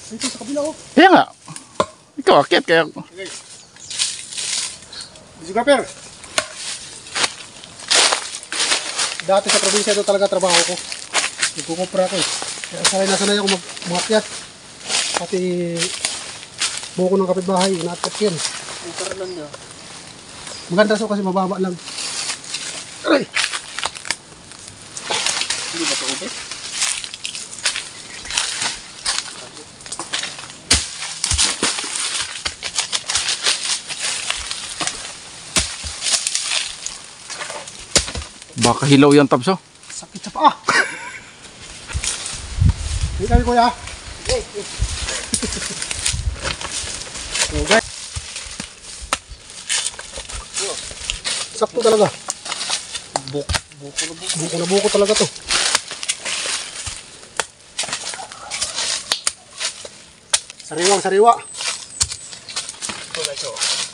Dito sa kabila oh. Kaya nga. Ikaw akit kaya. Okay. Discover. Dati sa probinsya ito talaga trabaho ko. Nagkukupra ko eh. Kaya sanay ako umakyat. Pati buko ng kapitbahay, inaakyat ko yan. Ang karlan niya. Maganda so kasi mababa lang. Aray! Hindi ba ito ube? Baka hilaw yan, Tabs, oh. Sakit sa paa. Hindi kami kuya. Okay. Sakto talaga. Buko na buko talaga to. Sariwang sariwa. Ito guys, oh.